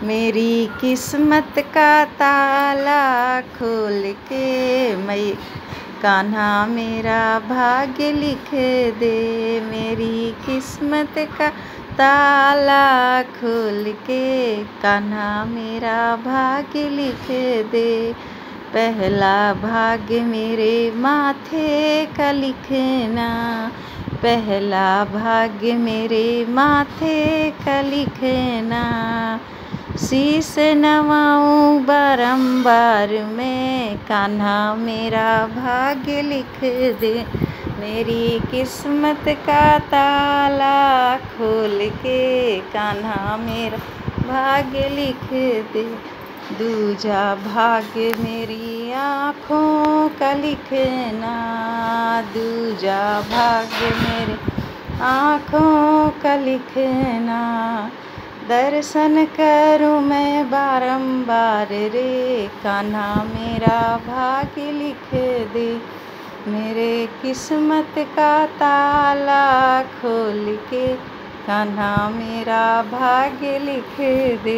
मेरी किस्मत का ताला खोल के मैं कान्हा मेरा भाग्य लिख दे। मेरी किस्मत का ताला खोल के कान्हा मेरा भाग्य लिख दे। पहला भाग्य मेरे माथे का लिखना, पहला भाग्य मेरे माथे का लिखना। शीश नवाऊं बारंबार मैं कान्हा मेरा भाग्य लिख दे। मेरी किस्मत का ताला खोल के कान्हा मेरा भाग्य लिख दे। दूजा भाग्य मेरी आँखों का लिखना, दूजा भाग्य मेरे आँखों का लिखना। दर्शन करूं मैं बारंबार रे कान्हा मेरा भाग्य लिख दे। मेरे किस्मत का ताला खोल के कान्हा मेरा भाग्य लिख दे।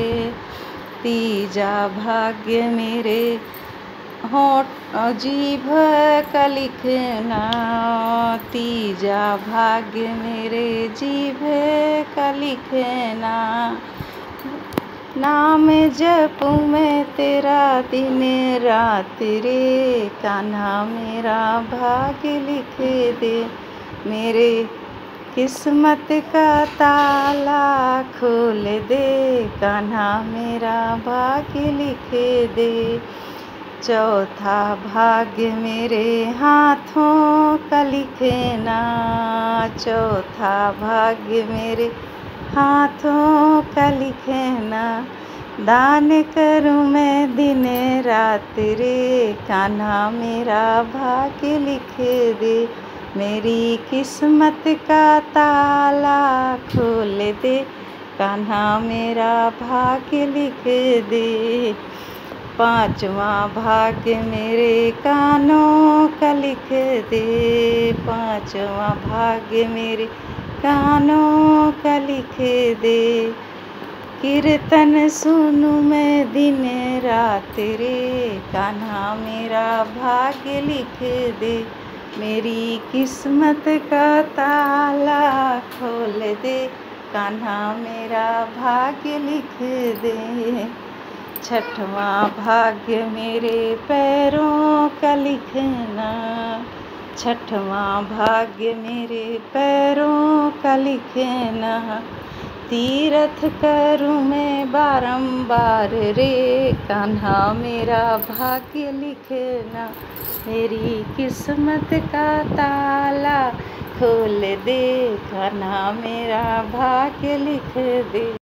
तीजा भाग्य मेरे होंठ जीभ का लिखना, तीजा भाग्य मेरे जीभ का लिखना। नाम जपूं मैं तेरा दिन रात रे कान्हा मेरा भाग्य लिख दे। मेरे किस्मत का ताला खोल दे कान्हा मेरा भाग्य लिख दे। चौथा भाग्य मेरे हाथों का लिखना, चौथा भाग्य मेरे हाथों का लिखना। दान करूं मैं दिन रात रे कान्हा मेरा भाग्य लिख दे। मेरी किस्मत का ताला खोल दे कान्हा मेरा भाग्य लिख दे। पांचवा भाग्य मेरे कानों का लिख दे, पांचवा भाग्य मेरे कानों का लिख दे। कीर्तन सुनूं मैं दिन रात रे कान्हा मेरा भाग्य लिख दे। मेरी किस्मत का ताला खोल दे कान्हा मेरा भाग्य लिख दे। छठवां भाग्य मेरे पैरों का लिखना, छठवां भाग्य मेरे पैरों का लिखना। तीर्थ करूं मैं बारंबार रे कान्हा मेरा भाग्य लिखना। मेरी किस्मत का ताला खोल दे कान्हा मेरा भाग्य लिख दे।